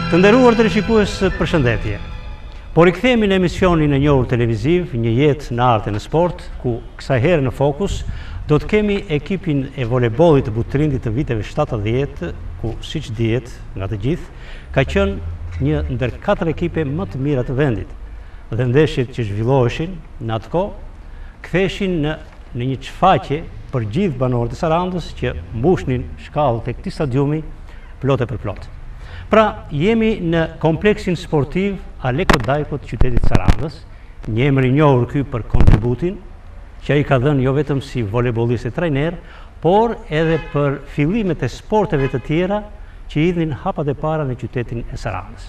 Të nderuar teleshikues, përshëndetje. Po rikthehemi në emisionin e njohur televiziv, Një jetë në art e në sport, ku kësaj herë në fokus do të kemi ekipin e voleybollit të Butrindit të viteve 70, ku siç dihet nga të gjithë, ka qenë një ndër 4 ekipe më të mira të vendit. Dhe ndeshjet që zhvilloheshin në atë kohë ktheheshin në një çfaqje për gjithë banorët e Sarandës që mbushnin shkallët e këtij stadiumi plot e për plot. Pra, jemi në kompleksin sportiv Aleko Dajko të qytetit Sarandës, një emër i njohur ky për kontributin që ai ka dhënë jo vetëm si volejbolist e trajner, por edhe për fillimet e sporteve të tjera që hidhin hapat e para në qytetin e Sarandës.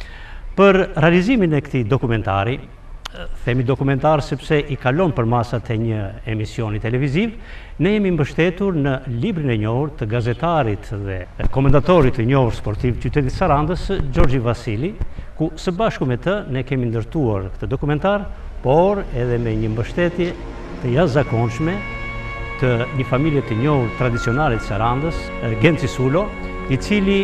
Për realizimin e këtij dokumentari, themi dokumentar sepse i kalon për masat e një emisioni televiziv, ne jemi mbështetur në librin e njohur të gazetarit dhe komendatorit të njohur sportiv qytetit Sarandës, Gjorgji Vasili, ku së bashku me të ne kemi ndërtuar këtë dokumentar, por edhe me një mbështetje të jashtëzakonshme të një familje të njohur tradicionale të Sarandës, Genci Sulo, i cili,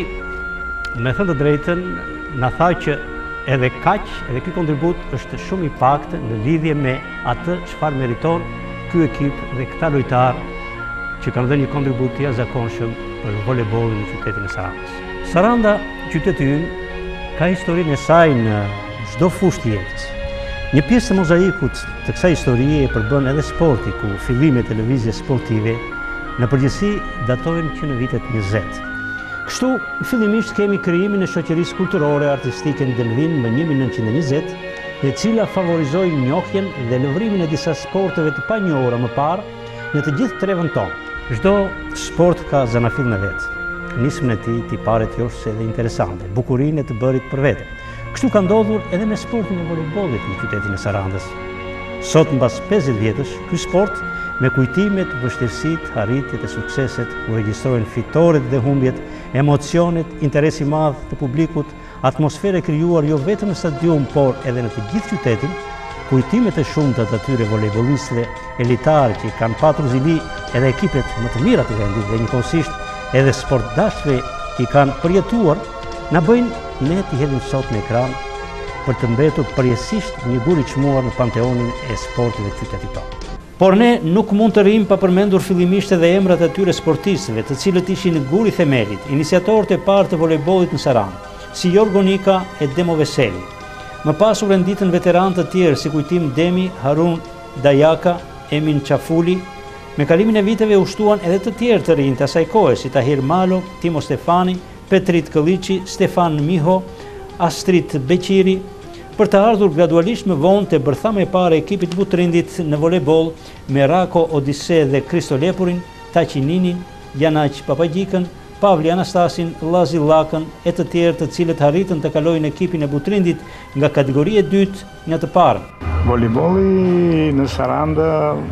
me thënë të drejtën, na tha që edhe kaq, edhe ky kontribut është shumë i paktë në lidhje me atë çfarë meriton ky ekip dhe këta lojtarë që kanë dhënë një kontribut të jashtëzakonshëm për voleybollin në qytetin e Sarandës. Saranda, qyteti ynë, ka historinë e saj në çdo fushë të jetës. Një pjesë të mozaikut të kësaj historie e përbën edhe sporti, ku fillime televizje sportive në përgjithësi datojnë që në vitet 20. Kështu, fillimisht kemi krijimin e shoqërisë kulturore artistike në Delvin më 1920, e cila favorizoi njohjen dhe lëvrimin e disa sporteve të panjohura më parë në të gjithë trevën tonë. Çdo sport ka zanafillin e vet. Nismën e tij tiparet josh edhe interesante, bukurinë e të bërit për vete. Kështu ka ndodhur edhe me sportin e voleybollit në qytetin e Sarandës. Sot, mbas 50 vjetësh, ky sport me kujtimet, vështirësitë, arritjet e sukseset, u regjistrojnë fitoret dhe humbjet, emocionet, interes i madh të publikut, atmosfere krijuar jo vetëm në stadium, por edhe në të gjithë qytetin, kujtimet e shumta të atyre volejbollistëve elitarë që kanë patur zili edhe ekipet më të mira të vendit dhe njëkohësisht edhe sportdashëve që kanë përjetuar, na bëjnë ne të hedhim sot në ekran për të mbetur përjetësisht një gur i çmuar në panteonin e sportit të qytetit tonë. Por ne nuk mund të rrim pa përmendur fillimisht edhe emrat e atyre sportistëve, të cilët ishin guri i themelit, iniciatorët e parë të volejbollit në Sarandë, si Jorgo Nika e Demo Veseli. Më pas u renditën veteranë të tjerë si kujtim Demi, Harun Dajaka, Emin Çafuli. Me kalimin e viteve u shtuan edhe të tjerë të rinj të asaj kohe, si Tahir Malo, Timo Stefani, Petrit Këlliçi, Stefan Miho, Astrid Beqiri, për të ardhur gradualisht më vonë te bërthama e parë e ekipit Butrindit në volejboll me Rako Odise dhe Kristo Lepurin, Taqi Ninin, Janaq Papagjikën, Pavli Anastasin, Llazi Llakën e të tjerë të cilët arritën të kalojnë ekipin e Butrindit nga kategoria e dytë në të parën. Volejbolli në Sarandë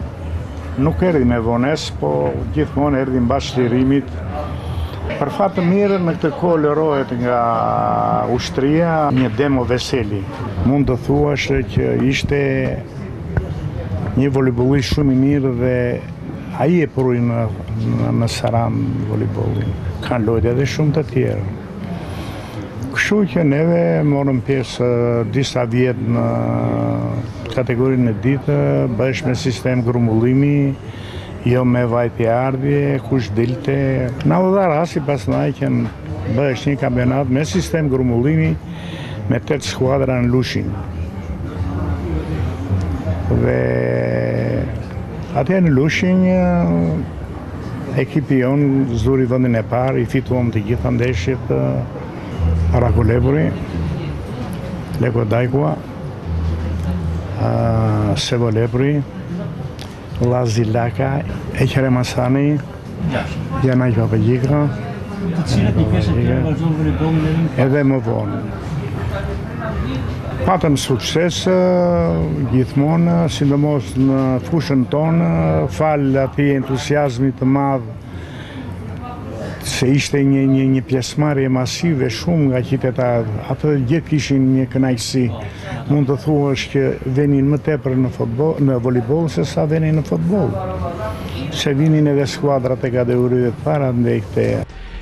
nuk erdhi me vonesë, po gjithmonë erdhi mbas çlirimit. Për fat të mirë, në këtë kohë lërohet nga ushtria një Demo Veseli. Mund të thuash që ishte një volejbollist shumë i mirë dhe ai e proi në Sarandë volejbollin. Kanë lojtë edhe shumë të tjerë. Kështu që neve morëm pjesë disa vjet në kategorinë e dytë, bëhesh me sistem grumullimi, jo me vajtje ardhje, kush dilte. Na u dha rasti pastaj që bëhesh një kampionat me sistem grumullimi me 8 skuadra në Lushin. Dhe atje në Lushin ekipi jonë zuri vendin e parë, i fituam të gjitha ndeshjet, Rako Lepuri, Leko Dajkua, Sevo Lepuri, Llazi Llaka, Eqere Masani, Janaq Papagjika, edhe më vonë. Patëm sukses gjithmonë, sidomos në fushën tonë, falë atij entuziazmit të madh se ishte një pjesëmarrje masive shumë nga qytetarët. Atë gjithë kishin një kënaqësi. Mund të thuash që venin më tepër në volejboll se sa venin në futboll. Se vinin edhe skuadrat e kategorive të para ndaj këtej.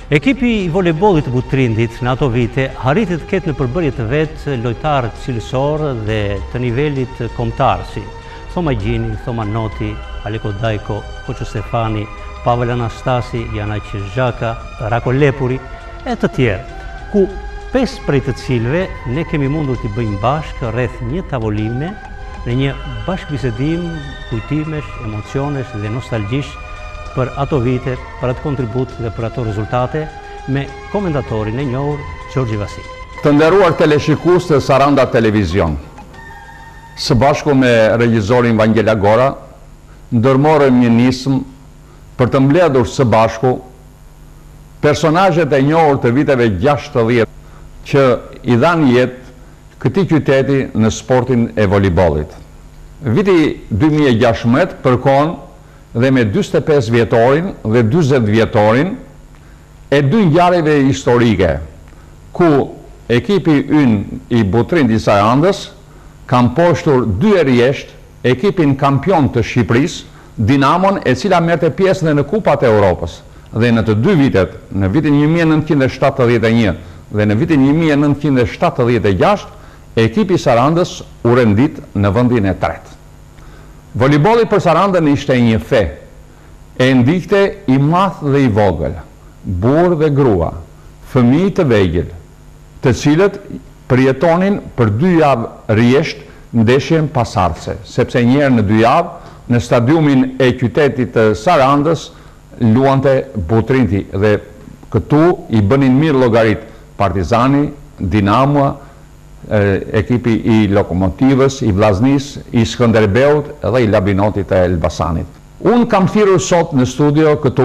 Ekipi i volejbollit të Butrindit në ato vite arriti të ketë në përbërje të vetë lojtarë cilësor dhe të nivelit kombëtar si Thoma Gjini, Thoma Noti, Aleko Dajko, Koço Stefani, Pavel Anastasi, Janaq Zhaka, Rako Lepuri e të tjerë, ku 5 prej të cilëve ne kemi mundur t'i bëjmë bashkë rreth një tavolime në një bashkëbisedim, kujtimesh, emocionesh dhe nostalgjish për ato vite, për atë kontribut dhe për ato rezultate me komendatorin e njohur Gjorgji Vasi. Të nderuar teleshikues të Saranda Televizion, së bashku me regjisorin Vangela Gora, ndërmorëm një nismë për të mbledhur së bashku personazhet e njohur të viteve 60 që i dhanë jetë këtij qyteti në sportin e volejbollit. Viti 2016 përkon dhe me 45 vjetorin dhe 40 vjetorin e dy ngjarjeve historike, ku ekipi ynë i Butrindit Sarandës kam poshtur 2 herëjesht ekipin kampion të Shqipërisë, Dinamon, e cila merrte pjesë dhe në Kupat e Europës. Dhe në të dy vitet, në vitin 1971 dhe në vitin 1976, ekipi Sarandës u rendit në vendin e tretë. Volejbolli për Sarandën ishte një fe, e ndikte i madh dhe i vogël, burr dhe grua, fëmijë të vegjël, të cilët përjetonin për 2 javë rresht ndeshjen pasardhëse, sepse një herë në 2 javë në stadiumin e qytetit të Sarandës luante Butrindi dhe këtu i bënin mirë llogarit Partizani, Dinamo, ekipi i Lokomotivës, i Vllaznis, i Skënderbeut dhe i Labinotit e Elbasanit. Unë kam thirrur sot në studio këtu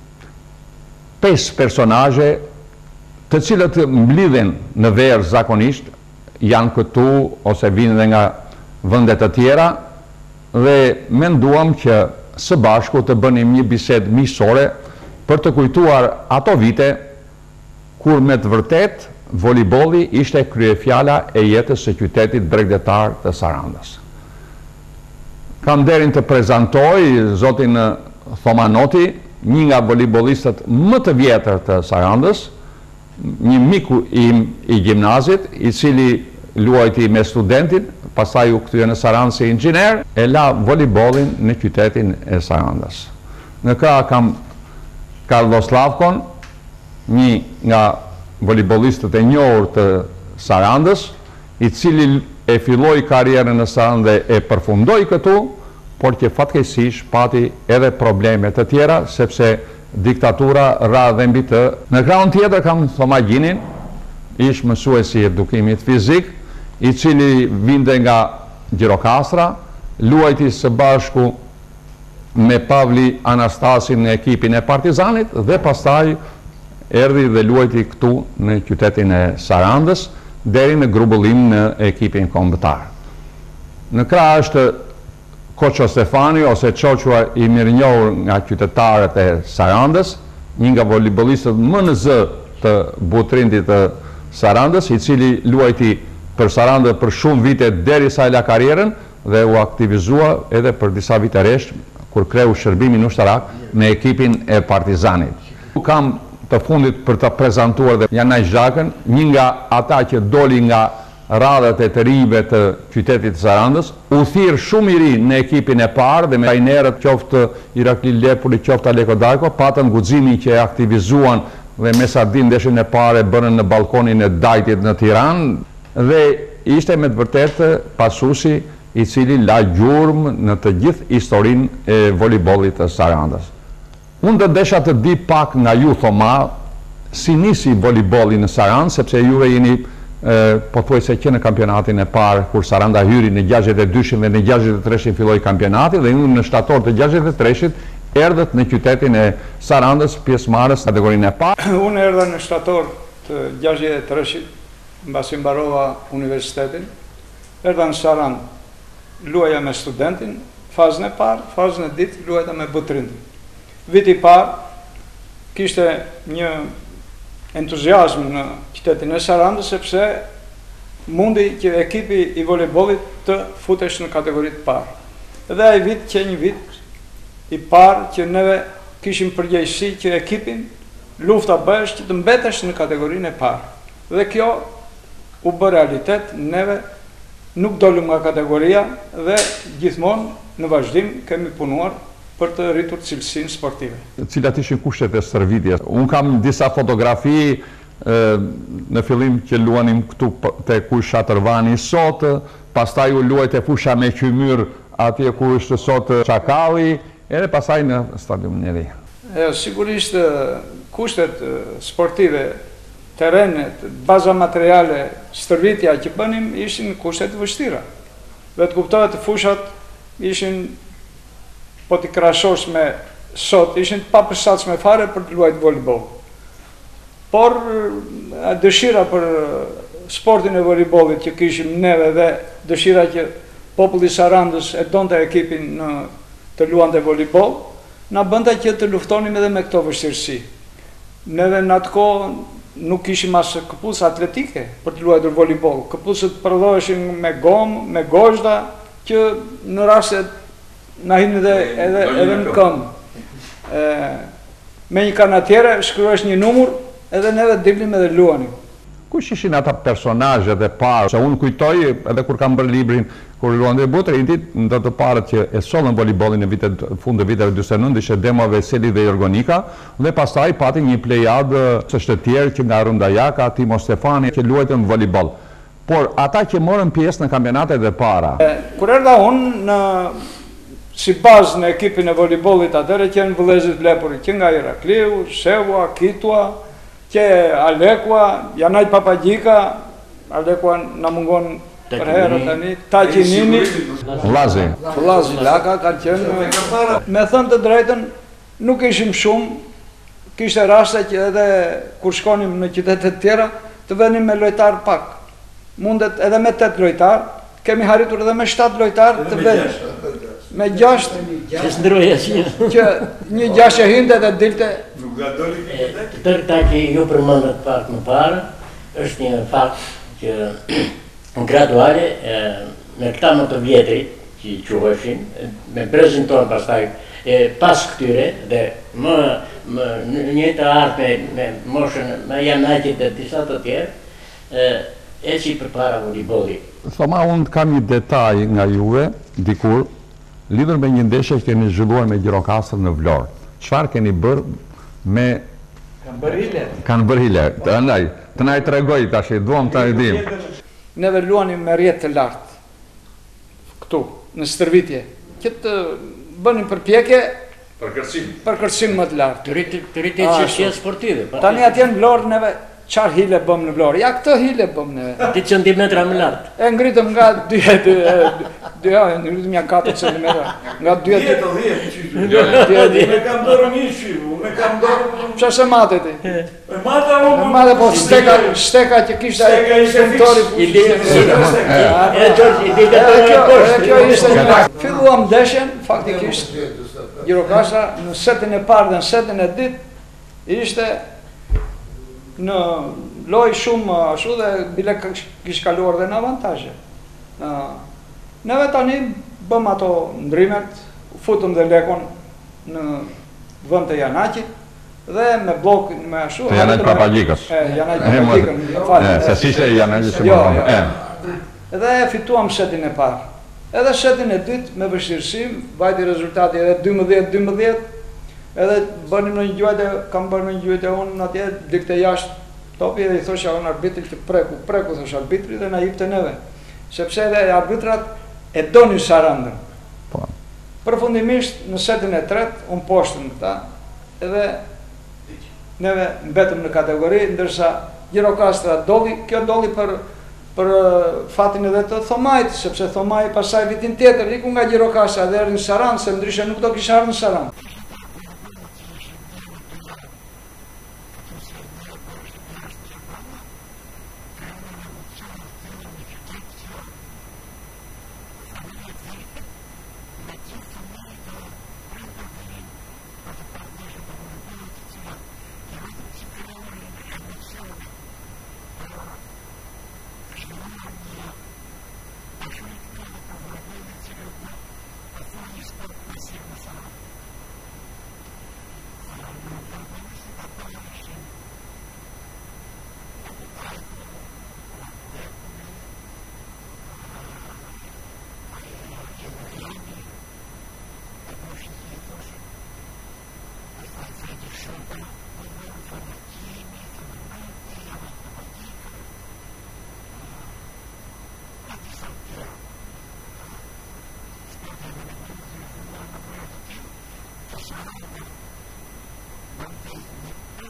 5 personazhe të cilët mblidhen në verë zakonisht, janë këtu ose vinë dhe nga vende të tjera dhe menduam që së bashku të bënim një bisedë miqësore për të kujtuar ato vite kur me të vërtet volejbolli ishte kryefjala e jetës së qytetit bregdetar të Sarandës. Kam nderin të prezantoj zotin Thoma Noti, një nga volejbollistët më të vjetër të Sarandës, një miku i gjimnazit, i cili luajti me studentin, pastaj u kthye në Sarandë si inxhinier, e la volejbollin në qytetin e Sarandës. Në krah kam Carlos Slavkon, një nga volejbollistët e njohur të Sarandës, i cili e filloi karrierën në Sarandë dhe e përfundoi këtu, por që fatkeqësisht pati edhe probleme të tjera, sepse diktatura ra dhe mbi të. Në krahun tjetër kam Thoma Gjinin, ish mësuesi i edukimit fizik, i cili vinte nga Gjirokastra, luajti së bashku me Pavli Anastasin në ekipin e Partizanit dhe pastaj erdhi dhe luajti këtu në qytetin e Sarandës deri në grumbullim në ekipin kombëtar. Në krah është Koço Stefani ose Çoçua i mirënjohur nga qytetarët e Sarandës, një nga volejbollistët më në zë të Butrindit të Sarandës, i cili luajti për Sarandë për shumë vite derisa e la karrierën dhe u aktivizua edhe për disa vite rresht kur kreu shërbimin ushtarak me ekipin e Partizanit. Kam të fundit për të prezantuar dhe Janaq Zhakën, një nga ata që doli nga radhët e të rinjve të qytetit të Sarandës, u thirr shumë i ri në ekipin e parë dhe me trajnerët qoftë Irakli Lepuri, qoftë Aleko Dajko, patën guximin që e aktivizuan dhe me sardin ndeshjen e parë bënën në balkonin e Dajtit në Tiranë dhe ishte me të vërtetë pasuesi i cili la gjurmë në të gjithë historinë e volejbollit të Sarandës. Unë do desha të di pak nga ju Thoma, si nisi volejbolli në Sarandë, sepse juve jeni pothuajse që në kampionatin e parë kur Saranda hyri në 62-shin dhe në 63-shin filloi kampionati dhe në shtator të 63-shit erdhët në qytetin e Sarandës pjesëmarrës kategorinë e parë. Unë erdha në shtator të 63-shit, mbasi mbarova universitetin, erdha në Sarandë, luaja me studentin, fazën e parë, fazën e dytë luajta me Butrindin. Viti i parë kishte një entuziazm në qytetin e Sarandës sepse mundi që ekipi i volejbollit të futesh në kategoritë parë. Dhe ai vit që një vit i parë që neve kishim përgjegjësi që ekipin lufta bëhesh që të mbetesh në kategorinë e parë. Dhe kjo u bë realitet, neve nuk dolëm nga kategoria dhe gjithmonë në vazhdim kemi punuar për të rritur cilësinë sportive. Cilat ishin kushtet e stërvitjes? Unë kam disa fotografi në fillim që luanim këtu te ku Shatërvani sot, pastaj u luajt e fusha me Qymyr atje ku është sot Çakalli, edhe pastaj në stadiumin e ri. Sigurisht kushtet sportive, terrenet, baza materiale, stërvitja që bënim ishin kushtet vështira. Dhe të kuptohet fushat ishin, po t'i krahasosh me sot, ishin të papërshtatshme fare për të luajtur voleyboll. Por dëshira për sportin e voleybollit që kishim neve dhe dëshira që populli i Sarandës e donte ekipin të luante voleyboll, na bënte që të luftonim edhe me këto vështirësi. Neve në atë kohë nuk kishim as këpucë atletike për të luajtur voleyboll. Këpucët prodhoheshin me gomë, me gozhda, që në rastet na hinin edhe në këmbë. Me një kanatiere shkruhesh një numër, edhe neve dilnim edhe luanim. Kush ishin ata personazhet e parë? Se unë kujtoj edhe kur kam bërë librin kur luante Butrintit, ndër të parët që e sollën voleybollin në vitet fund të viteve 49 ishte Demo Veseli dhe Jorgonika, dhe pastaj pati një plejadë të tjerë që nga Runda Jaka, Timo Stefani që luajtën voleyboll. Por ata që morën pjesë në kampionatet e para. Kur erdha unë si bazë në ekipin e voleybollit atëre që janë vëllezërit Lepuri, që nga Irakliu, Shevua, Kitua, që Alekua, Janaj Papagjika, Alekua na mungon për herë tani, Taqinini, Vllazi Laka ka qenë. Me thënë të drejtën, nuk ishim shumë, kishte raste që edhe kur shkonim në qytetet tjera, të venim me lojtar pak. Mundet edhe me 8 lojtar, kemi arritur edhe me 7 lojtar të venim. Me 6, që një 6 e hinte dhe dilte. Të tërë këta që ju përmendët pak më parë, është një fakt që graduale me këta më të vjetrit që quheshin, me brezin tonë pastaj pas këtyre dhe më një të ardhme me moshën me Janajit dhe disa të tjerë, e që i përpara voleybolli. Thoma, unë kam një detaj nga juve, dikur, lidhur me një ndeshje që keni zhvilluar me Gjirokastrën në Vlorë. Çfarë keni bërë me... Kanë bërë hile. Të na i tregoj tash, duam të dim. Neve luanim me rjetë të lartë, këtu, në stërvitje, që të bënim përpjekje për kërcim më të lartë. Të rritit çështje sportive. Tani atje në Vlorë neve çfarë hile bëm në Vlorë? Ja këtë hile bëm neve. 10 centimetra më lartë. E ngritëm nga 4 centimetra. Nga 2 Me kam dorë një shivu, me kam dorë... Qa se mate ti? Me mate unë... Me mate po shteka që kishte... Shteka ishte Kjo ishte një... Filluam ndeshjen, faktikisht, Gjirokastra në setin e parë dhe në setin e ditë ishte në loj shumë ashtu dhe bile kishë kaluar dhe në avantazhe. Neve tani bëm ato ndrimet, futëm dhe lekon në vend të Janaqit dhe me blok me ashtu... Janaq Papagjikës. Janaq Papagjikën. Se si ishte Janaqit që më... Dhe fituam setin e parë. Edhe setin e dytë me vështirësi, vajti rezultati edhe 12-12, edhe bënim në një gjuajtë, kam bërë në një gjuajtë e unë në atje, dikte jashtë topi dhe i thosha unë arbitrit që preku thosh arbitrit dhe na jipte neve. Sepse edhe arbitrat e donin Sarandën. Përfundimisht në setin e tretë, unë poshtëm këta, edhe neve mbetëm në kategori, ndërsa Gjirokastra doli, kjo doli për fatin edhe të Thomajt, sepse Thomaj pasaj vitin tjetër, iku nga Gjirokastra dhe erë në Sarandë, se ndryshe nuk do kisha arë në Sarandë.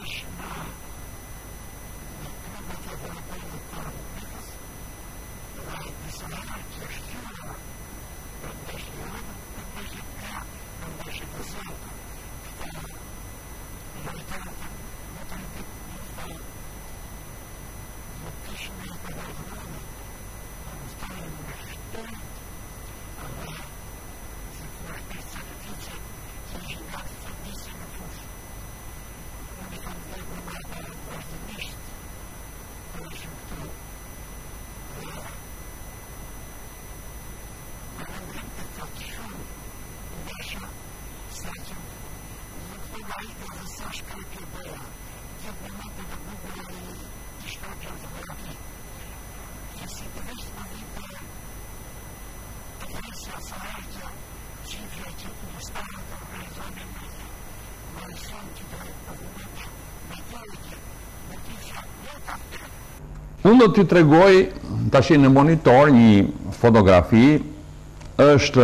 Unë do t'i tregoj tash në monitor një fotografi, është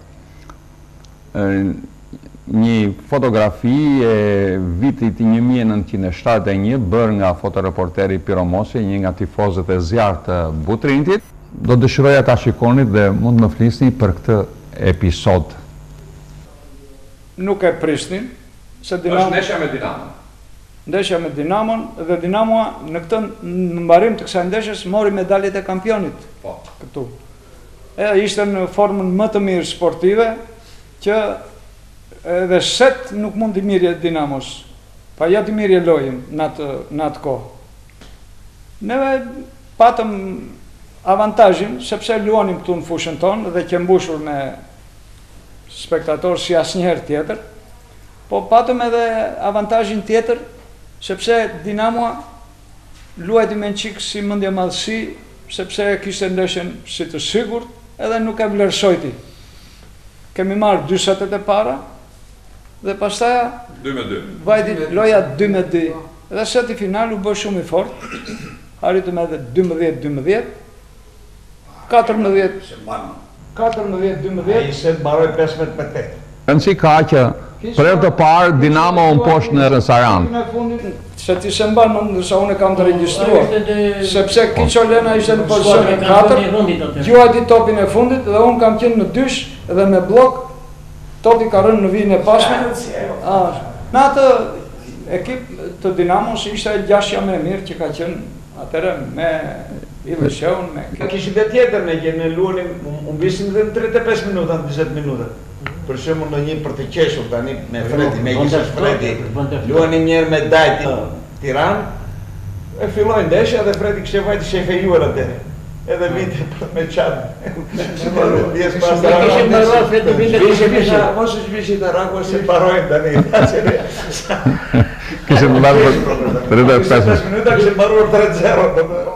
një fotografi e vitit 1971 bërë nga fotoreporteri Piromosi, një nga tifozët e zjarë të Butrintit. Do dëshiroja ta shikonit dhe mund më flisni për këtë episod. Nuk e prisnin, se Dinamo... është ndeshja me Dinamon. Ndeshja me Dinamon, dhe Dinamoa në këtë në mbarim të kësaj ndeshjes mori medaljet e kampionit. Po. Këtu. Ishte në formën më të mirë sportive, që edhe set nuk mund t'i mirje Dinamos. Pa ja t'i mirje lojën në atë kohë. Neve patëm avantajin, sepse luanim këtu në fushën tonë dhe që mbushur me spektatorë si asnjëherë tjetër, po patëm edhe avantajin tjetër, sepse Dinamoa luajti me në qikë si mëndje madhësi, sepse kishte ndeshjen si të sigurt, edhe nuk e vlerësojti. Kemi marrë 2 setet e para, dhe pastaja 2-2. Vajti loja 2-2, dhe seti final u bë shumë i fort, arritëm edhe 12-12, 14-12, Ai se mbaroi 15-8. Rëndësi ka që për herë të parë Dinamo unë poshtë në Saran. Se ti se mban, ndërsa unë e kam të regjistruar, sepse Kiçolena ishte në pozicionin 4, gjuajti topin e fundit dhe unë kam qenë në dysh dhe me blok, topi ka rënë në vijin e pasme. Në atë ekip të Dinamos ishte gjashja më e mirë që ka qenë atëre me Ivësheun, me... Kishim dhe tjetër me që luanim, unë visim dhe në 35 minuta, në 20 minuta. Për shumë në një për të qeshur tani me Fredi, me gjishës Fredi, luanim njerë me Dajti Tiran, e fillojnë ndeshja dhe Fredi kështë vajti shefejuar atëre. Edhe vite me qatë. Kishim baruar Fredi vite. Mos është vishit Araku, se barojnë tani. Kishim baruar 35 minuta, kishim baruar 3-0.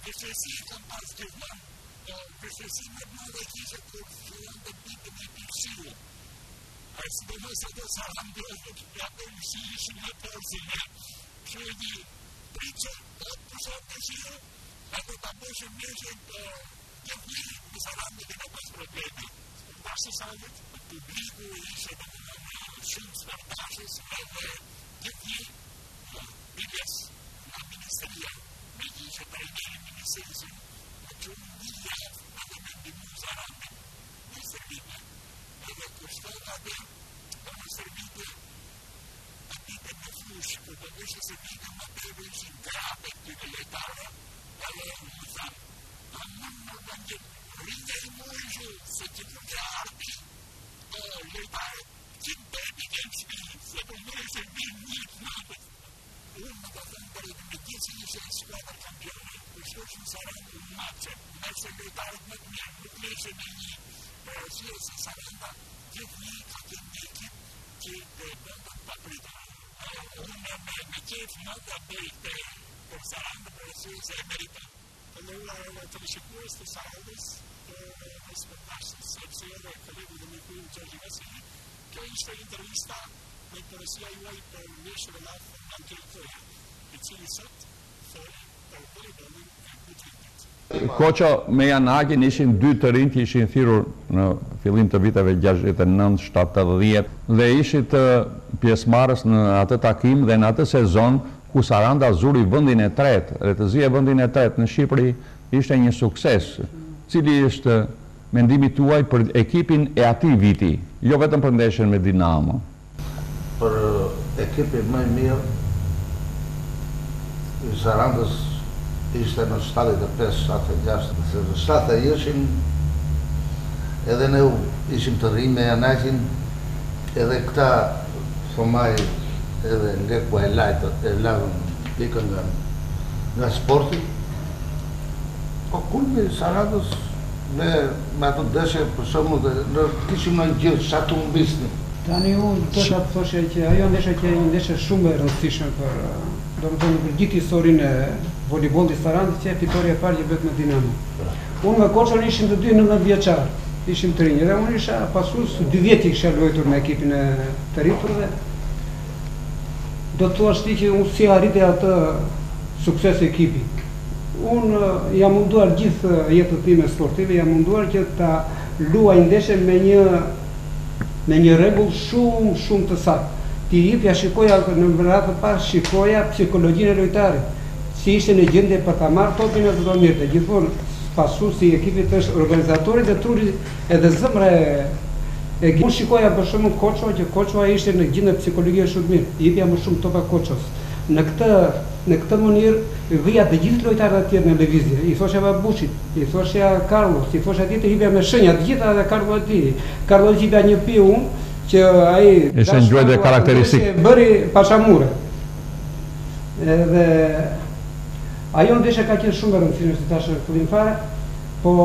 Vështirësi kam pas gjithmonë, vështirësi më të madhe kisha kur fillon të bitë me pirësiu. Sidomos ato Sarandë që ato ishin në Porzinë, që i priçë të shirë, ato ta bëshën mëshën të gjithë në Sarandë dhe në pas probleme. Bashkë Sarandët, publiku ishe dhe në shumë sportashës edhe gjithë biles në ministeria, me ishe trajneri ministerisën, në qëmë një javë edhe me ndimu Sarandë në servime. Edhe kështën atë për në servite aty të në fushë, për të vëshë servite më tërë ishin grape të në letarë, edhe më thamë, në në rrinde i mujë se që të në arti letarë, që në tërë të në shpilë, se për në servime një të natët. Unë më të thëmë për edhe me gjithë që ishe e skuadrë kampionë, për shkosh në Sarandë në maqë, nërse letarët më të mirë, nuk leshe në një përësia se Saranda gjithë një ka të një ekip që të bëndë të paprita. Unë me qefë në të bëjtë për Saranda përësia se e merita. Të në ula të rishikues të Sarandës në sportashtë, sepse edhe kolegu dhe mikujnë Gjergji Vasili, kjo ishte intervista me përësia juaj për Meshë Relaf në Ankelitoja, i cili sot thori për volejbolin e Butrintit. Koqa me Janakin ishin dy të rinj që ishin thirrur në fillim të viteve 69-70 dhe ishin të pjesëmarrës në atë takim dhe në atë sezon ku Saranda zuri vendin e tretë, dhe të zije vendin e tretë në Shqipëri ishte një sukses. Cili është mendimi tuaj për ekipin e atij viti, jo vetëm për ndeshjen me Dinamo? Për ekipin më i mirë i Sarandës ishte në 75-76, se në 70 ishin edhe ne ishim të rinj me Janakin, edhe këta thomaj edhe Leku e lavën pikën nga sporti. Po kulmi Sarandës me ato ndeshje për shembull ne kishim në gjithë sa të humbisnin. Tani unë do të thoshe që ajo ndeshje që një ndeshje shumë e rëndësishme për domethënë për gjithë historinë e voleybollit Sarandës, që e fitoria e parë që bëhet me Dinamo. Unë me Koçon ishim të dy 19 vjeçar, ishim të rinj, dhe unë isha pasues 2 vjet i kisha luajtur me ekipin e të rritur dhe do të thuash ti që unë si arriti atë sukses ekipi. Unë jam munduar gjithë jetën time sportive, jam munduar që ta luaj ndeshje me një rregull shumë të saktë. Ti jepja shikoja në radhë të parë, shikoja psikologjinë e lojtarit, si ishte në gjendje për ta marrë topin e të do mirë. Gjithmonë pasuesi si ekipit është organizatori dhe truri edhe zemra e ekipit. Unë shikoja për shembull Koçova, që Koçova ishte në gjendje psikologjike shumë mirë. Jepja më shumë topa Koços. Në këtë mënyrë vija të gjithë lojtarët e tjerë në lëvizje. I thosha Babushit, i thosha Carlos, i thosha aty të hipja me shenja të gjitha dhe Carlo aty. Carlo hipja një piu që ai ishte ngjyrë karakteristik bëri pashamure. Edhe ajo ndeshje ka qenë shumë e rëndësishme, si tash në fillim fare, po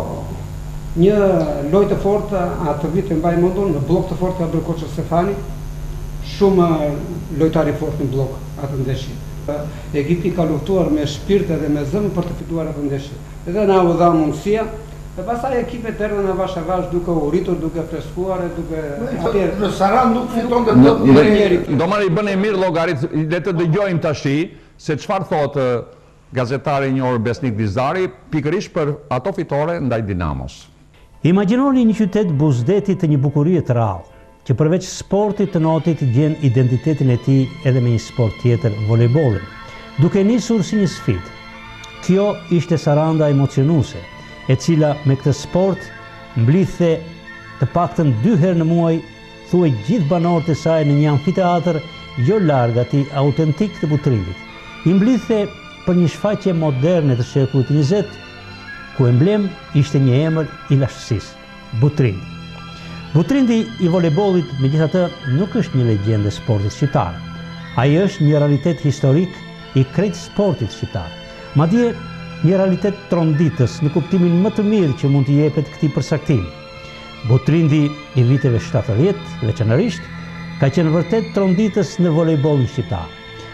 një lojë të fortë atë vit e mbaj mendon, në blok të fortë ka bërë Koço Stefani, shumë lojtari fort në blok atë ndeshje. Ekipi ka luftuar me shpirt dhe me zemër për të fituar atë ndeshje. Edhe na u dha mundësia. Dhe pastaj ekipet erdhën avash duke u rritur, duke freskuar, duke atëherë. Në Sarandë nuk fitonte dot njëri. Domani bënë mirë llogarit, le të dëgjojmë tashi se çfarë thotë gazetari i njohur Besnik Dizari pikërisht për ato fitore ndaj Dinamos. Imagjinoni një qytet buzdeti të një bukurie të rrallë, që përveç sportit të notit gjen identitetin e tij edhe me një sport tjetër, volejbollin, duke nisur si një sfidë. Kjo ishte Saranda emocionuese, e cila me këtë sport mblidhte të paktën 2 herë në muaj thuaj gjithë banorët e saj në një amfiteatër jo larg atij autentik të Butrindit. I mblidhte për një shfaqje moderne të shekullit 20, ku emblem ishte një emër i lashtësisë, Butrindi. Butrindi i volejbollit megjithatë nuk është një legjendë e sportit shqiptar. Ai është një realitet historik i krejt sportit shqiptar. Madje një realitet tronditës në kuptimin më të mirë që mund t'i jepet këtij përsaktimi. Butrindi i viteve 70, veçanërisht, ka qenë vërtet tronditës në volejbollin shqiptar.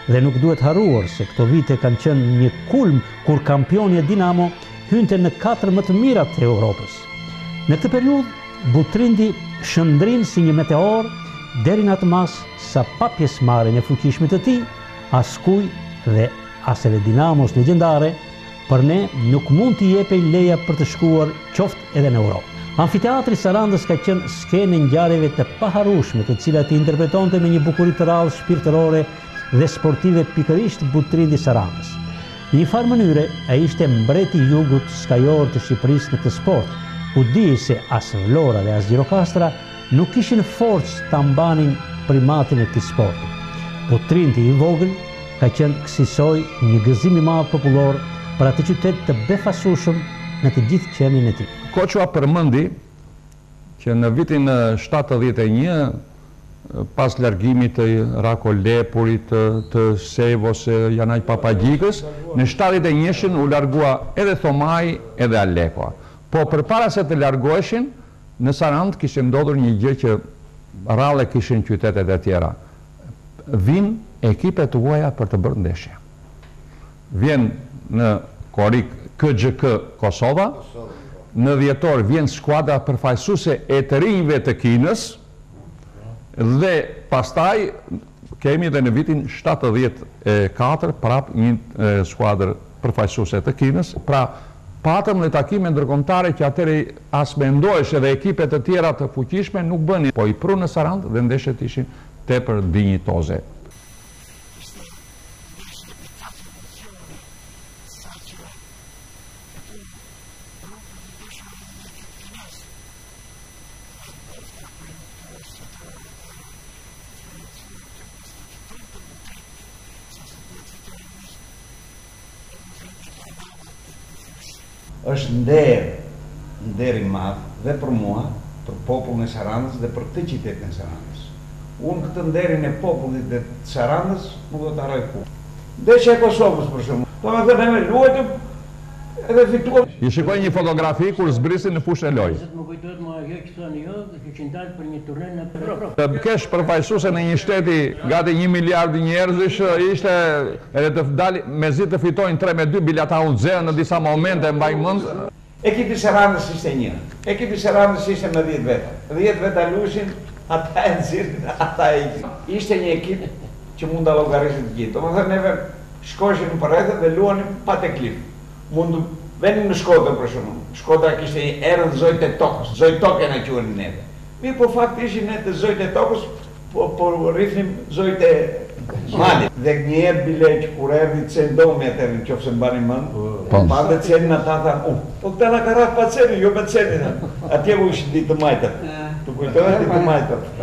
Dhe nuk duhet harruar se këto vite kanë qenë një kulm kur kampioni e Dinamo hynte në 4 më të mirat të Europës. Në këtë periudhë, Butrindi shëndrin si një meteor deri në atë mas sa pa pjesëmarrjen e fuqishme të tij, askuj dhe aseve Dinamos legjendare, për ne nuk mund t'i jepej leja për të shkuar qoftë edhe në Europë. Amfiteatri Sarandës ka qenë skenë ngjarjeve të paharrueshme, të cilat i interpretonte me një bukuri të rrallë shpirtërore dhe sportive pikërisht Butrindi Sarandës. Në një farë mënyre, ai ishte mbreti i jugut skajor të Shqipërisë në këtë sport, ku di se as Vlora dhe as Gjirokastra nuk kishin forcë ta mbanin primatin e këtij sporti. Butrindi i vogël ka qenë kësaj një gëzim i madh popullor për atë qytet të befasueshëm në të gjithë qenin e tij. Koçua përmendi që në vitin 71, pas largimit të Rako Lepurit, të Sevos, Janaj Papagjikës, në 71-shin u largua edhe Thomaj edhe Alekoa. Po përpara se të largoheshin, në Sarandë kishte ndodhur një gjë që rrallë kishin qytetet e tjera. Vin ekipet tuaja për të bërë ndeshje. Vjen në korik KGK Kosova, në dhjetor vjen skuadra përfaqësuese e të rinjve të Kinës, dhe pastaj kemi dhe në vitin 74 prap një skuadër përfaqësuese të Kinës. Pra patëm në takime ndërkombëtare që atëherë as mendohesh edhe ekipet të tjera të fuqishme nuk bënin, po i pru në Sarandë dhe ndeshjet ishin tepër dinjitoze. Është nder i madh dhe për mua, për popullin e Sarandës dhe për këtë qytet në Sarandës. Unë këtë nderin e popullit të Sarandës nuk do të harroj kurrë. Ndeshja e Kosovës për shembull. Po më thënë me luajtëm edhe fituam. I shikoj një fotografi kur zbrisin në fushën e lojë. Më kujtohet më ajo që thonë jo, që kishin dalë për një turne në Europë. Kesh përfaqësuese në një shteti gati 1 miliard njerëzish, ishte edhe të dalë mezi të fitojnë 3-2 bilata udhëzë në disa momente, mbaj mend. Ekipi Sarandës ishte një. Ekipi Sarandës ishte me 10 veta. 10 veta luishin, ata e nxirrin, ata e ikin. Ishte një ekip që mund ta llogarisim të gjithë. Domethënë neve shkoheshim në rrethet dhe luanim pa teklif. Mund venim në Shkodër për shembull. Shkodra kishte një erën zojt e tokës. Zojt tokë na quhen neve. Mi po fakti ishin ne të zojt e tokës, po rrifnim zojt e malit. Dhe një herë bile që kur erdhi Cendomi atëherë nëse mbani mend, pa dhe Cenin ata thanë, po këta na ka rrah pa Cenin, jo me Cenin. Atje u ishin ditë majtët. Tu kujtohet ditë majtët.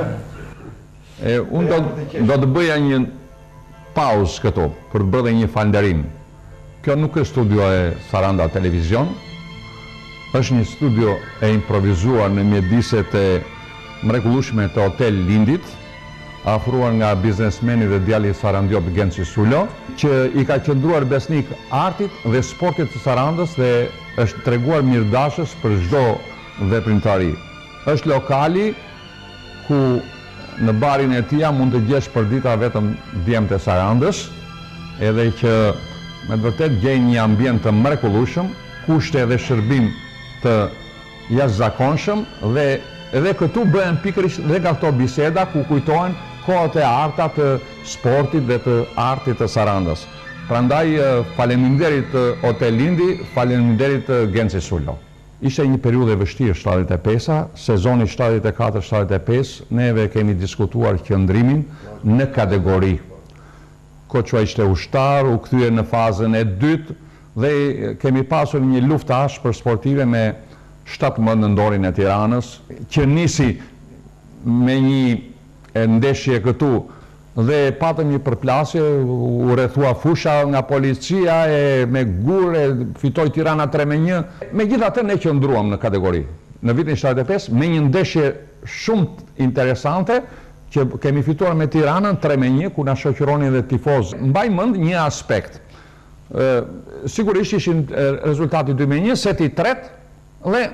Unë do të bëja një pauzë këtu për të bërë një falënderim. Kjo nuk është studio e Saranda Televizion, është një studio e improvizuar në mjediset e mrekullueshme të Hotel Lindit, afruar nga biznesmeni dhe djali Sarandiop Genci Sulo, që i ka qëndruar besnik artit dhe sportit të Sarandës dhe është treguar mirëdashës për çdo veprimtari. Është lokali ku në barin e tij mund të gjesh për dita vetëm djemtë e Sarandës, edhe që me të vërtet gjejnë një ambient të mrekullueshëm, kushte dhe shërbim të jashtëzakonshëm dhe edhe këtu bëhen pikërisht dhe nga këto biseda ku kujtohen kohët e arta të sportit dhe të artit të Sarandës. Prandaj faleminderit Hotel Lindi, faleminderit Genci Sulo. Ishte një periudhë e vështirë 75-a, sezoni 74-75, neve kemi diskutuar qëndrimin në kategori. Koçua ishte ushtar, u kthye në fazën e dytë dhe kemi pasur një luftë ashpër sportive me 17 nëndorin e Tiranës, që nisi me një ndeshje këtu dhe patëm një përplasje, u rrethua fusha nga policia me gurë, fitoi Tirana 3-1. Megjithatë ne qëndruam në kategori. Në vitin 75 me një ndeshje shumë interesante, që kemi fituar me Tiranën 3-1, ku na shoqëroni dhe tifozë. Mbaj mend një aspekt. Sigurisht ishin rezultati 2-1, seti i tretë dhe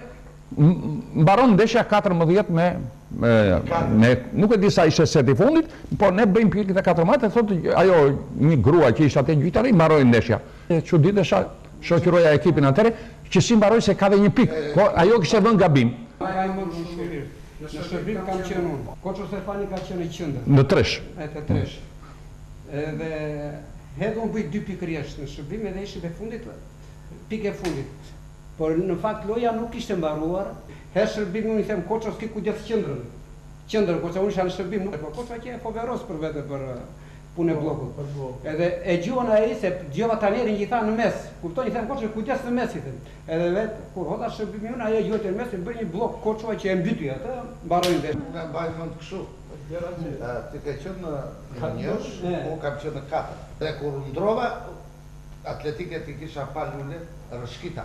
Mbaron ndeshja 14 nuk e di sa ishte seti fundit, por ne bëjmë pikë të 14, thotë ajo një grua që ishte atë gjyqtari, mbaroi ndeshja. Çuditesha, shoqëroja ekipin atëre që si mbaroi se ka dhe një pikë, po ajo kishte vënë gabim. Në shërbim kam qenë unë. Koço Stefani ka qenë në qendër. Në Tresh. Në Tresh. Edhe hedhë unë bëj 2 pikë rjesht në shërbim edhe ishte e fundit, pikë e fundit. Por në fakt loja nuk ishte mbaruar, herë shërbim unë i them Koço s'ki ku gjithë qendrën, Koço unë isha në shërbim, nuk, por Koço që e foveros për vete për punë e blokut. Edhe e gjuan ai se djova tanerin gjitha në mes. Kupton i them Koço ku gjithë në mes i them. Edhe vet kur hodha shërbimi unë ajo gjuhet në mes e bën një blok Koço që e mbyti atë, mbaroi vetë. Nga mbaj mend kështu. Ti ke qenë në njësh, unë kam qenë në 4. Dhe kur ndrova, atletike ti kisha pa lule, rëshkita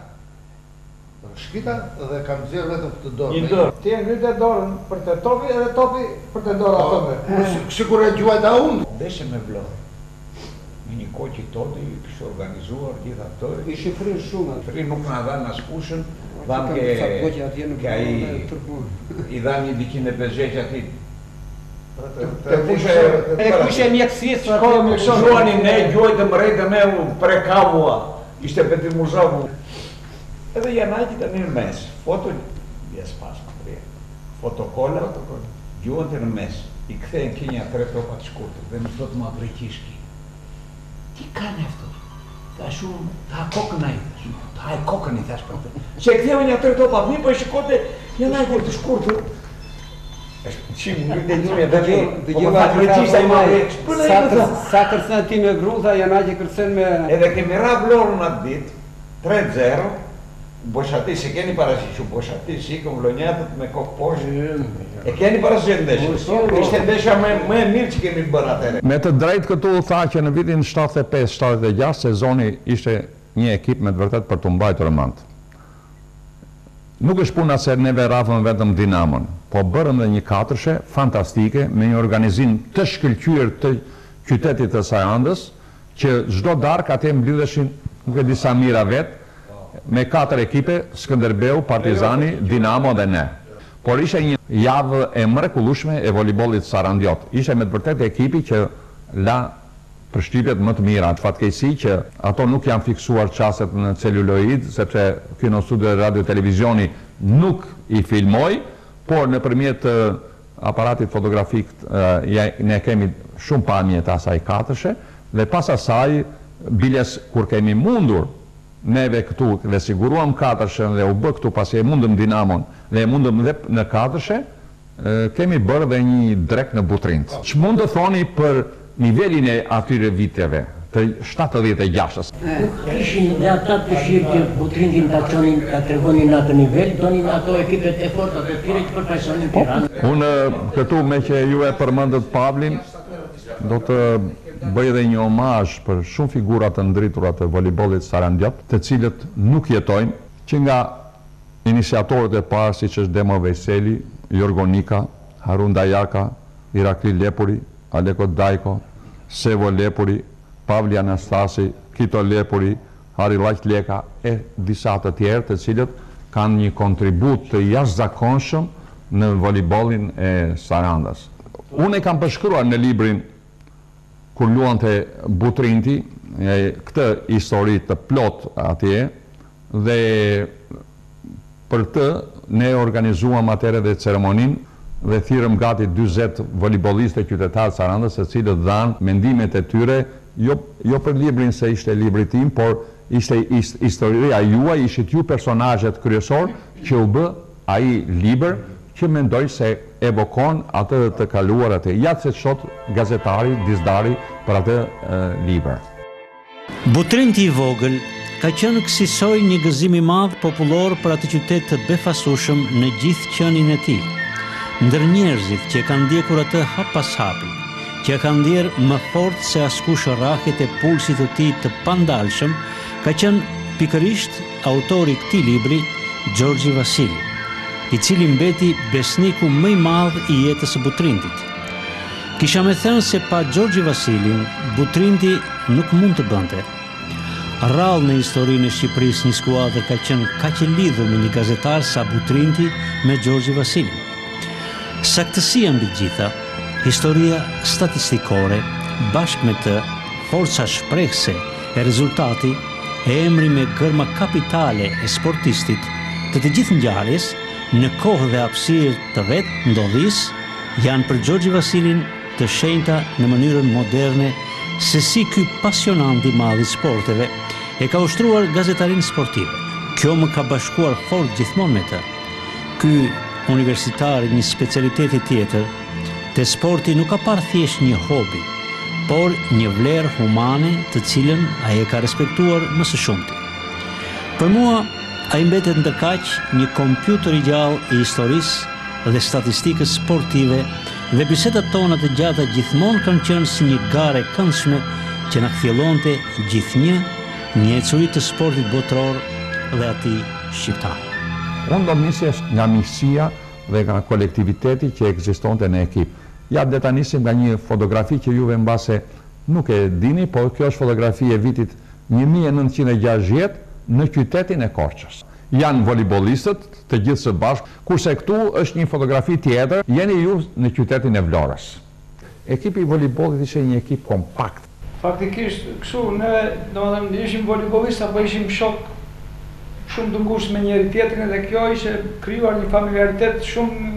dhe kam zirë vetëm këtë dorë. Një dorë. Ti e ngritë dorën për të topi edhe topi për të dorë atëme. Sikur e gjuajta unë. Deshe me vlorë. Në një kohë që toti kështë organizuar gjitha të. Ishi frirë shumë. Frirë nuk nga dhanë as kushën, dhanë ke aji i dhanë një 250 ati. E kushe mjekësisë. Shuani ne gjojtë mrejtë me prekavua. Ishte Petri Muzavu. Edhe janajti të një në mes, foto jes pas më prije, fotokolla, gjuhën të në mes, i kthejnë kinja 3 topat shkurtër, dhe në thotë ma brejqishki. Ti ka nefto, ta shumë, ta kokën a i, ta e kokën i thash për të. Që e kthejnë një 3 topat, mi për shikote, janajti të shkurtër. Qimë në dhe njëme dhe po më fatë brejqishta i ma brejqë. Sa kërcen ti me gruza, janajti kërcen me... Edhe kemi ra vlorën atë dit, 3-0, Boshati, se keni parasishu, Boshati, si kom vlonjatët me kokë poshtë, e keni parasishu ndeshë, ishte ndeshja me mirë që kemi bërë atëre. Me të drejtë këtu tha që në vitin 75-76 sezoni ishte një ekip me të vërtet për të mbajtur mend. Nuk është puna se neve rafëm vetëm Dinamon, po bërëm dhe një katërshe fantastike me një organizim të shkëlqyer të qytetit të Sarandës, që çdo darkë atje mblidheshin nuk e disa mira vetë, me 4 ekipe, Skënderbeu, Partizani, Dinamo dhe ne. Por ishe një javë e mrekullueshme e voleybollit sarandiot. Ishe me të vërtet ekipi që la përshtypjet më të mira, të fatkeqësi që ato nuk janë fiksuar qastet në celuloid, sepse Kino Studio Radio Televizioni nuk i filmoj, por nëpërmjet aparatit fotografik ne kemi shumë pamje të asaj katërshe, dhe pas asaj, biles kur kemi mundur neve këtu dhe siguruam katërshen dhe u bë këtu pasi e mundëm Dinamon dhe e mundëm dhe në katërshe, kemi bërë dhe një drek në Butrint. Që mund të thoni për nivelin e atyre viteve, të 76-ës? Kishin dhe ata të shirë që Butrintin të qonin, të tregonin në atë nivel, donin ato ekipet e forta të tyre që përfajsonin Tiranë. Unë këtu me që ju e përmëndët Pavlin, do të bëj dhe një omazh për shumë figurat të ndritura të voleybollit sarandiot, të cilët nuk jetojnë, që nga iniciatorët e parë si që është Demo Vejseli, Jorgo Nika, Harun Dajaka, Irakli Lepuri, Aleko Dajko, Sevo Lepuri, Pavli Anastasi, Kito Lepuri, Hari Lajt Leka e disa të tjerë të cilët kanë një kontribut të jashtëzakonshëm në voleybollin e Sarandas. Unë e kam përshkruar në librin kur luante Butrinti, këtë histori të plot atje, dhe për të ne organizuam atëre dhe ceremonin dhe thirëm gati 40 voleybolliste qytetarë të Sarandës, se cilët dhanë mendimet e tyre, jo për librin se ishte libri tim, por ishte historia juaj, ishit ju personazhet kryesor që u bë ai libër që mendoj se evokon atë të kaluar atë, jatë se qot gazetari, dizdari për atë liber. Butrinti i vogël ka qenë kësisoj një gëzim i madh popullor për atë qytet të befasueshëm në gjithë qenin e tij. Ndër njerëzit që kanë ndjekur atë hap pas hapi, që kanë ndier më fort se askush rrahjet e pulsit të tij të pandalshëm, ka qenë pikërisht autori i këtij libri, Gjorgji Vasili, i cili mbeti besniku më i madh i jetës së Butrintit. Kisha me thënë se pa Gjorgji Vasilin, Butrinti nuk mund të bënte. Rrallë në historinë e Shqipërisë një skuadër ka qenë kaq e lidhur me një gazetar sa Butrinti me Gjorgji Vasilin. Saktësia mbi gjitha, historia statistikore, bashkë me të forca shprehse e rezultati, e emri me gërma kapitale e sportistit, të gjithë ngjarjes në kohë dhe hapësirë të vetë ndodhis, janë për Gjorgji Vasilin të shenjta në mënyrën moderne se si ky pasionant i madh i sporteve e ka ushtruar gazetarinë sportive. Kjo më ka bashkuar fort gjithmonë me të. Ky universitar një specialiteti tjetër, te sporti nuk ka parë thjesht një hobi, por një vlerë humane të cilën ai e ka respektuar më së shumti. Për mua, ai mbetet ndërkaq një kompjuter i gjallë i historisë dhe statistikës sportive, dhe bisedat tona të gjata gjithmonë kanë qenë si një gare këndshme që na kthjellonte gjithnjë ecuri të sportit botror dhe atij shqiptar. Unë do të nisjes nga miqësia dhe nga kolektiviteti që ekzistonte në ekip. Ja dhe ta nisim nga një fotografi që juve mbase nuk e dini, por kjo është fotografi e vitit 1960 në qytetin e Korçës. Janë volejbolistët të gjithë së bashku, kurse këtu është një fotografi tjetër, jeni ju në qytetin e Vlorës. Ekipi i volejbollit ishte një ekip kompakt. Faktikisht, kështu, ne ishim volejbollistë apo ishim shok shumë të ngushtë me njëri tjetrin dhe kjo ishte krijuar një familiaritet shumë.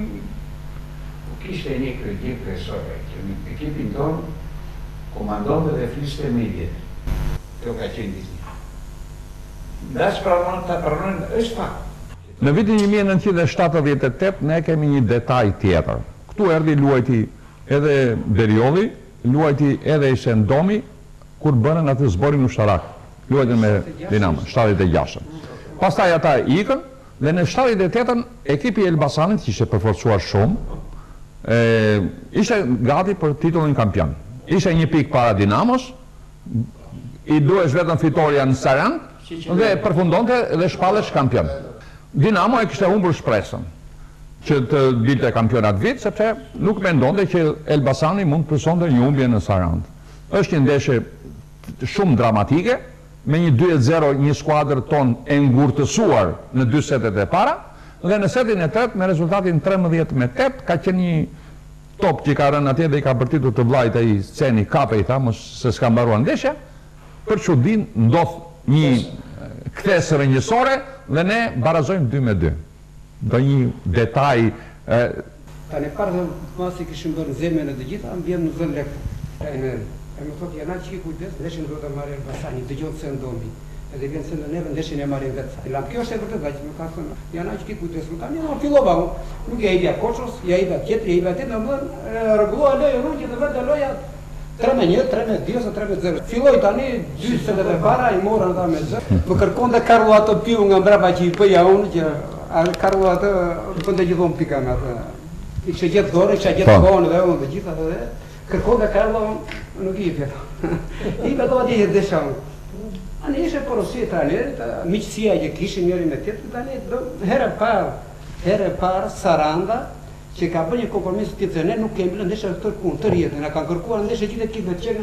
Kishte një kryesore që në ekipin tonë komandonte dhe fliste me i tjetër. Kjo ka qenë disnjë. Dash pranon ta pranon është fakt. Në vitin 1978 ne kemi një detaj tjetër. Këtu erdhi luajti edhe Beriolli, luajti edhe Sendomi kur bënën atë zborin ushtarak. Luajtën me Dinamo 76. Pastaj ata ikën dhe në 78-ën ekipi i Elbasanit që ishte përforcuar shumë, ishte gati për titullin kampion. Ishte një pikë para Dinamos, i duhesh vetëm fitoria në Sarand dhe përfundonte dhe shpallesh kampion. Dinamo e kishte humbur shpresën që të dilte kampionat vit, sepse nuk mendonte që Elbasani mund të përsonte një humbje në Sarand. Është një ndeshje shumë dramatike, me një 2-0 një skuadër ton e ngurtësuar në 2 setet e para, dhe në setin e tret me rezultatin 13-8 ka qenë një top që ka rënë atje dhe i ka bërtitur të vlajt e i sceni kape i tha, mos se s'ka mbaruar ndeshja, për çudin ndodh një kthes rënjësore dhe ne barazojmë 2-2. Do një detaj. Tani parë pasi kishim bërë zemën e të gjitha, mbiem në zën lekë. E më thotë janë që i kujdes, ndeshin do të marrë Elbasani, dëgjon se ndomi. Edhe vjen se neve ndeshin e marrin vetë. Kjo është e vërtetë, që më ka thënë, janë që i kujdes, më tani në fillova unë, nuk ja idja Koços, ja idja tjetri, ja idja tjetri, në më rregullua lojë rrugë dhe vetë loja 3-1, 3-2 ose 3-0. Filloi tani 2 setet e para, i morën ata me 0. Më kërkonte Karlo ato piu nga mbrapa që i bëja unë, që Karlo atë bënte gjithmonë pika me atë. I kishte gjetë dorë, kishte gjetë kohën dhe unë të gjitha dhe kërkonte Karlo nuk i pjeto. I veto atje i desha unë. Ani ishe porosi tani, miqësia që kishin njëri me tjetër, tani herë parë Saranda, që ka bërë një kompromis të tjetër, ne nuk kemi lënë ndeshja të rjetën, na kanë kërkuar ndeshja gjithë ekipet që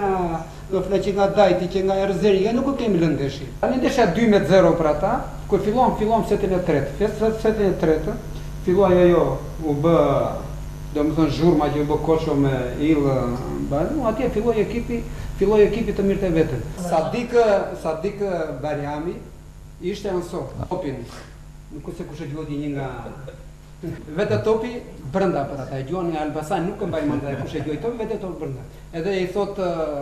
nga Dajti, që nga Erzeri, nuk kemi lënë ndeshje. Tani ndeshja 2-0 për ata, kur fillon setin e tretë. Setin e tretë, filloi ajo u bë, domethënë zhurma që u bë Koço me Illë Banu, atje filloi ekipi të mirë të vetën. Sadik Bariami ishte anso topin. Nuk se kush e gjodi një nga vetë topi brenda për ata. Gjuan nga Elbasani nuk e mbaj mend kush e gjoi topi, vetë topi brenda. Edhe i thot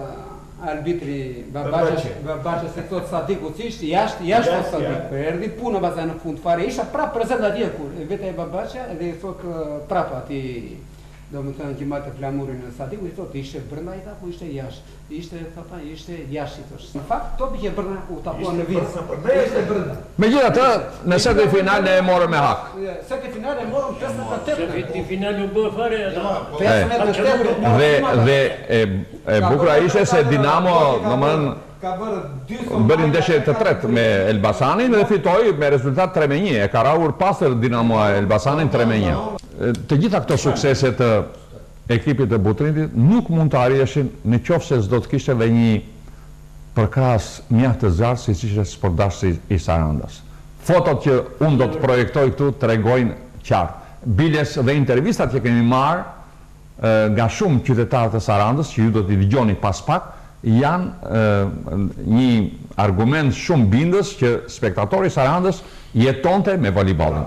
arbitri Babaçi se thot Sadiku ishte jashtë Sadik. Erdhi puna baza në fund fare. Isha prapë prezant atje kur vetë e Babaçi edhe i thot prapë atij. Domethënë që matë flamurin në Sadiku, i thotë ishte brenda i tha, po ishte jashtë. Ishte jashtë i thosh. Në fakt topi që brenda u tapua në vit. Ishte brenda. Megjithatë, në setin final ne e morëm me hak. Setin final e morëm 5-8. Viti final u bë fare ato. Dhe e bukura ishte se Dinamo, domethënë bëri ndeshje të tretë me Elbasanin dhe fitoi me rezultat 3-1. E ka rahur pastër Dinamo Elbasanin 3-1. Të gjitha këto suksese të ekipit të Butrintit nuk mund të arjeshin në qoftë se s'do të kishte edhe një për krahas mjaft të zjarrt siç ishte sportdashti i Sarandës. Fotot që unë do të projektoj këtu tregojnë qartë. Biles dhe intervistat që kemi marrë nga shumë qytetarë të Sarandës, që ju do t'i dëgjoni pas pak, janë një argument shumë bindës që spektatori i Sarandës jetonte me voleybollin.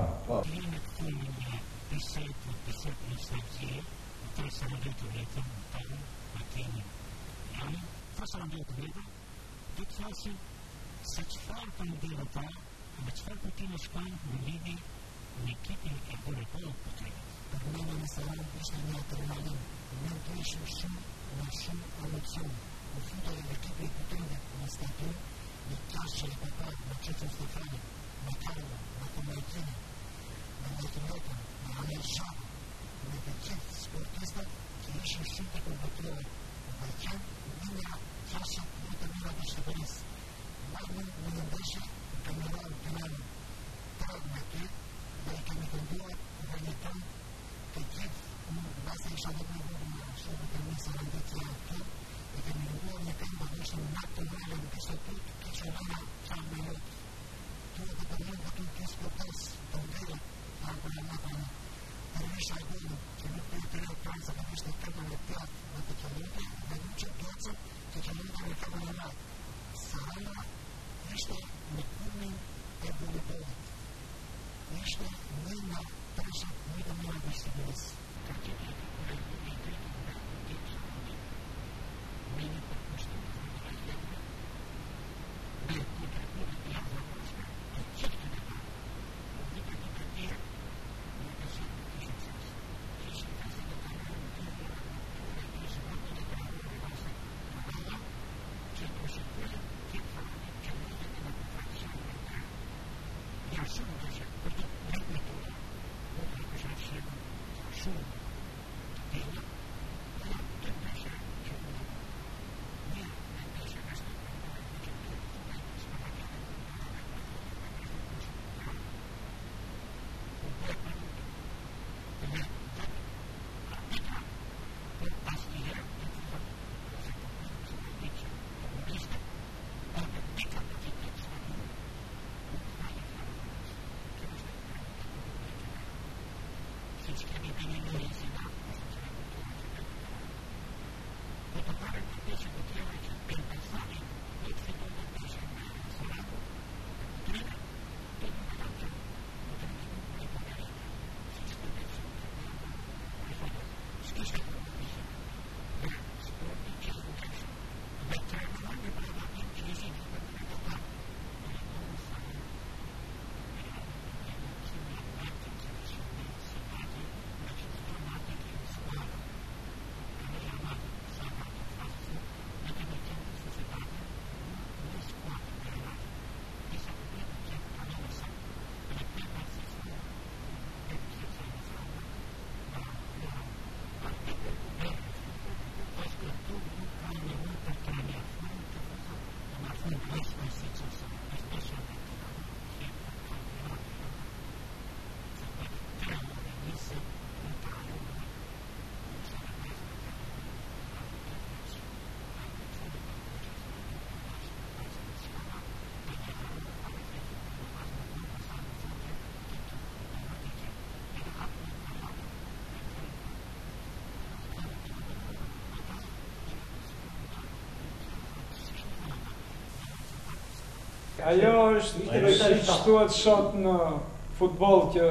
Ajo është si thuhet sot në futboll që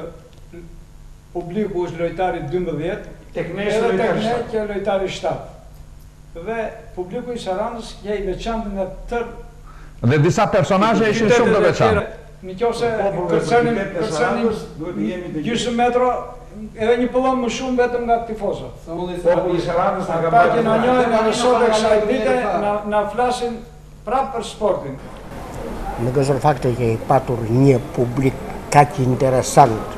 publiku është lojtari 12, edhe tek ne që lojtari 7. Dhe publiku i Sarandës që i veçantë në tërë. Dhe disa personazhe ishin shumë të veçantë. Nëse kërcenin gjysmë metro, edhe një pëllon më shumë vetëm nga tifozët. Populli i Sarandës na ka bërë. Ata që na njohin nga sot e kësaj dite na flasin prapë për sportin. Në gëzër fakte që i patur një publik kaq interesant,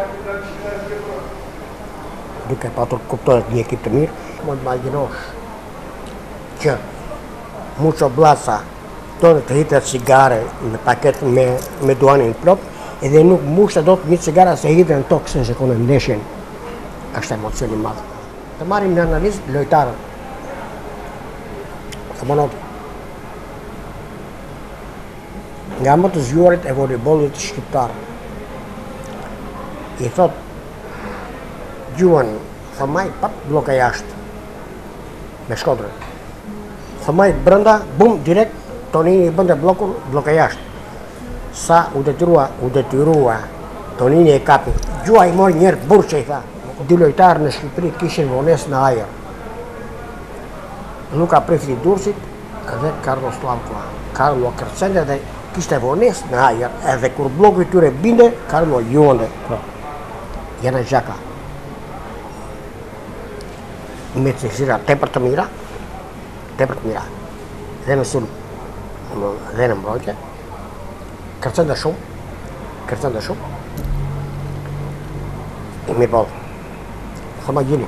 duke patur kuptohet një ekip të mirë, mund imagjinosh që mucho blasa tonë të hitet cigare në paket me duanin plot, edhe nuk mushte do të një cigara se hitet në tokë se shikon e ndeshjen. Është emocion i madh. Të marrim në analizë lojtarët. nga më të zgjuarit e voleybollit shqiptar. I thot, gjuan, thëmaj, pap, bloka jashtë, me Shkodrën. Thëmaj brenda, bum, direkt, Tonini i bënde blokun, bloka jashtë. Sa u detyrua, Tonini e kapi. Gjua i mori njerë burë që i tha. Dy lojtarë në Shqipëri kishin vonesë në ajër. Luka Prifti Durrësit dhe Carlo Slavkoa. Carlo kërcente dhe kishte vonesë në ajër, edhe kur bloku i tyre binde, Carlo juonde. Jena gjaka. Me të zira tepër të mira, dhe në sulm, dhe në mbrojtje, kërcente shumë, i mi bolë. Thëma gjini.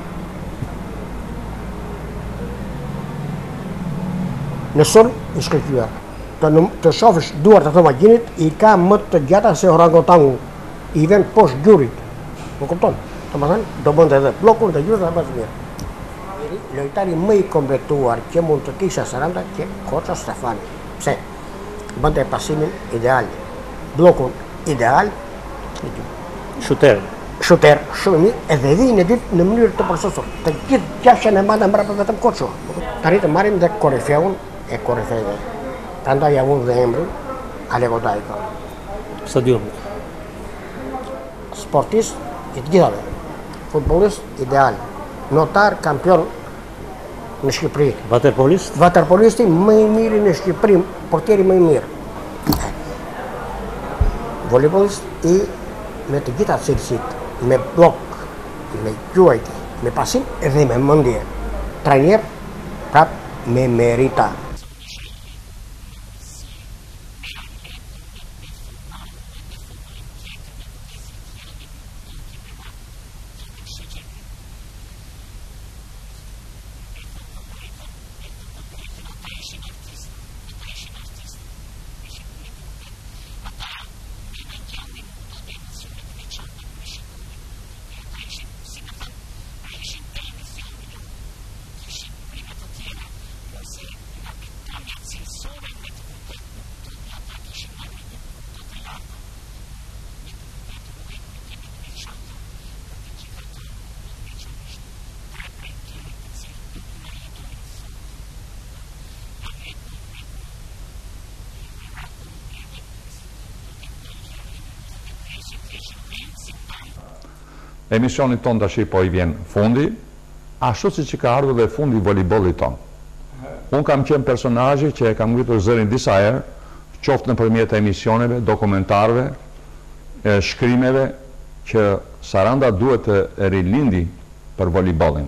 Në sulm, i shkëllqyar. Të shofësh duar të thëma gjinit, i ka më të gjata se orangotangu, i ven poshtë gjurit. Më kupton? Të më thënë, do bënde edhe blokun dhe gjurit dhe bëzë mirë. Lojtari më i kompletuar që mund të kisha Saranda që Koço Stefani. Pse? Bënde pasimin ideal, blokun ideal, Shuter, shumë mirë, edhe dhinë e ditë në mënyrë të përsosur. Të gjithë gjashën e madhe mbrapa vetëm Koço. Tani të marrim dhe korifeun e korifejve. Tanda ja unë dhe emrin, Aleko Dajko. stadionit. Sportist i të gjithave, futbolist ideal, notar kampion në Shqipëri. Waterpolisti më i miri në Shqipëri, portieri më i mirë. Voleybolist i me të gjitha cilësit, me blok, me gjuajtje, me pasim edhe me mendje. Trajner, prap me merita. Emisioni ton tash po i vjen fundi, ashtu si që ka ardhur dhe fundi i voleybollit ton. Unë kam qenë personazhi që e kam ngritur zërin disa herë, qoftë nëpërmjet emisioneve, dokumentarëve, shkrimeve, që Saranda duhet të rilindi për voleybollin.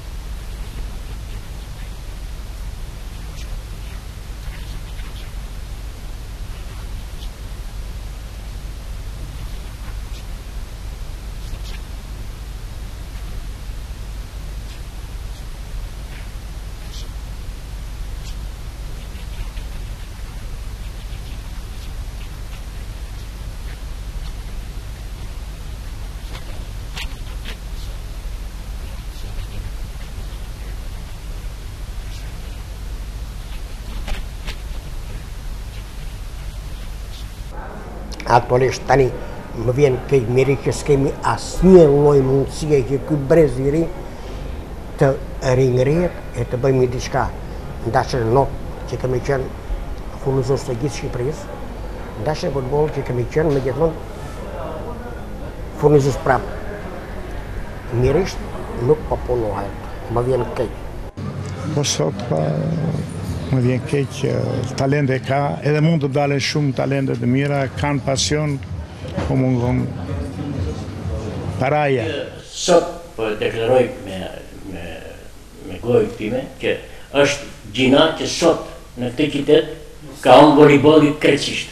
Aktualisht tani më vjen keq miri që s'kemi asnjë lloj mundësie që ky brez i ri të ringrihet e të bëjmë diçka. Ndashën not që kemi qenë furnizës të gjithë Shqipërisë, ndashën futboll që kemi qenë megjithatë furnizës prapë. Mirisht nuk po punohet, më vjen keq. Po sot më vjen keq, talente ka, edhe mund të dalen shumë talente të mira, kanë pasion, po mungon paraja. Sot po deklaroj me gojë time që është gjina që sot në këtë qytet ka unë voleybolli kreqisht.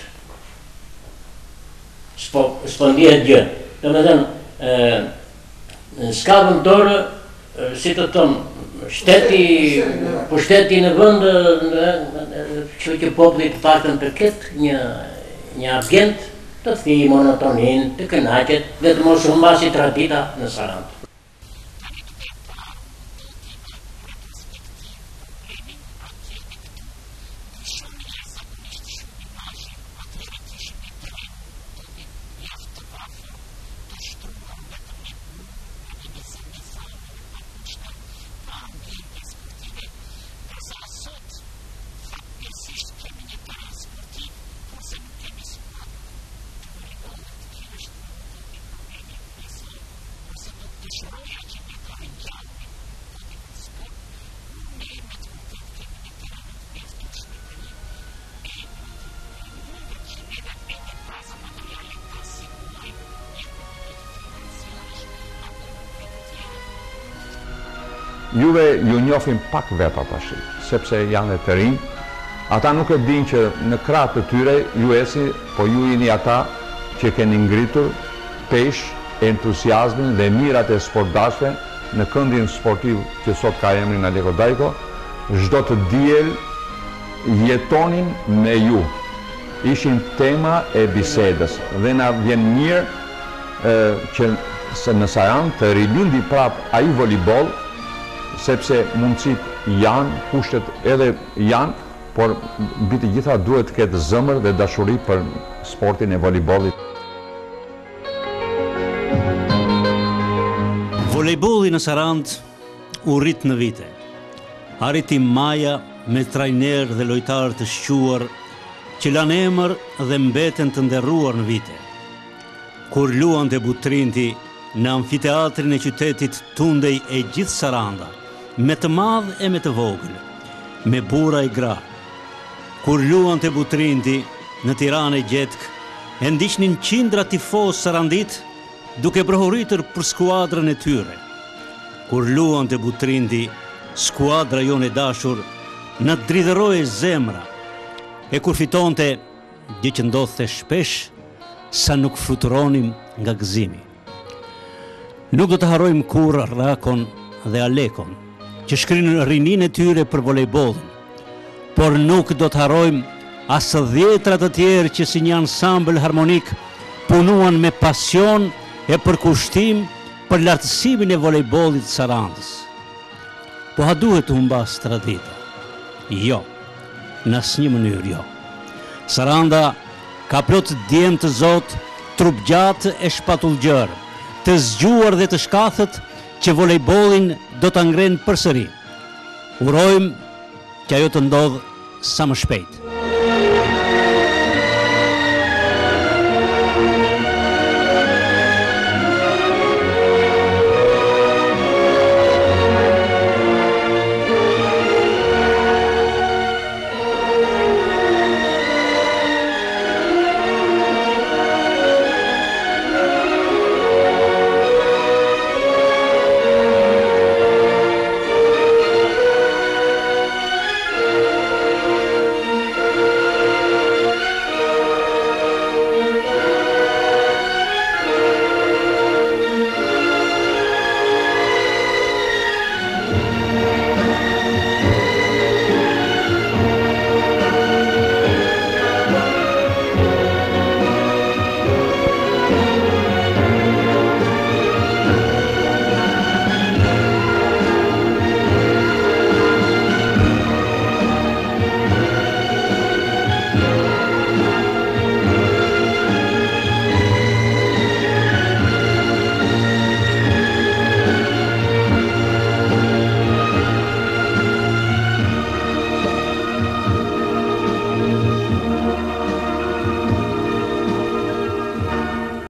S'po ndihet gjë. Domethënë, në skavën dorë, si të thonë, pushteti në vend, që populli të paktën të ketë një ambient të thijë monotonin, të kënaqet, dhe të mos humbasi tradita në Sarandë. juve ju njofin pak veta tash, sepse janë të rinj. Ata nuk e din që në krah të tyre ju esi, po ju jeni ata që keni ngritur pesh entuziazmin dhe mirat e sportdashve në këndin sportiv që sot ka emrin Aleko Dajko. Çdo të diel jetonin me ju. Ishin tema e bisedës dhe na vjen mirë që në Sarandë të rilindi prap ai volejboll, sepse mundësit janë, kushtet edhe janë, por mbi të gjitha duhet të ketë zëmër dhe dashuri për sportin e volejbollit. Volejbolli në Sarandë u rrit në vite. Arriti Maja me trajner dhe lojtarë të shquar që lanë emër dhe mbeten të nderruar në vite. Kur luante Butrinti në amfiteatrin e qytetit tundej e gjithë Saranda, me të madh e me të vogël, me burra e gra. Kur luante Butrinti në Tiranë e Gjetk, e ndiqnin qindra tifoz sarandit duke prohuritur për skuadrën e tyre. Kur luante Butrinti, skuadra jonë e dashur në dridhëroi zemra, e kur fitonte, gjë që ndodhte shpesh, sa nuk fluturonim nga gëzimi. Nuk do të harrojmë kurrë Rakon dhe Alekon, që shkrinë rinin e tyre për volejbollin, por nuk do të harrojmë as 10 të tjerë që si një ansambël harmonik punuan me pasion e përkushtim për lartësimin e volejbollit të Sarandës. Po ha duhet të humbas tradita? Jo, në asnjë mënyrë jo. Saranda ka plot djem të zot, trup gjatë e shpatullgjër, të zgjuar dhe të shkathët që volejbollin do të ngrenë përsëri. Urojmë që ajo të ndodhë sa më shpejt.